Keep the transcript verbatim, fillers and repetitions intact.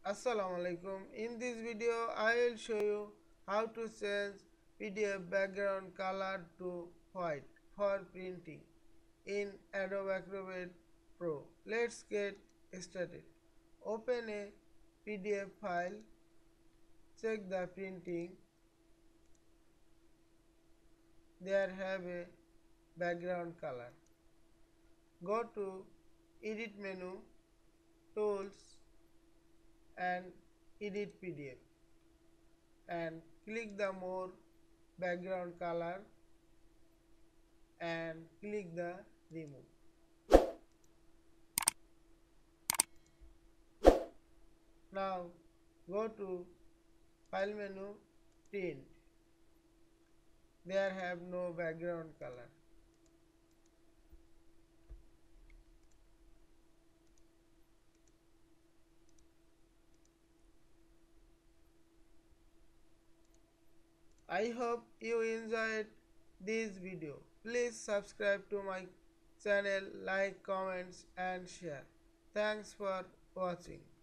Assalamu alaikum. In this video I will show you how to change P D F background color to white for printing in Adobe Acrobat Pro. Let's get started. Open a P D F file, check the printing. There have a background color. Go to Edit menu, Tools and Edit P D F and click the More background color and click the Remove. Now go to File menu, Print. There have no background color. I hope you enjoyed this video. Please subscribe to my channel, like, comments and share. Thanks for watching.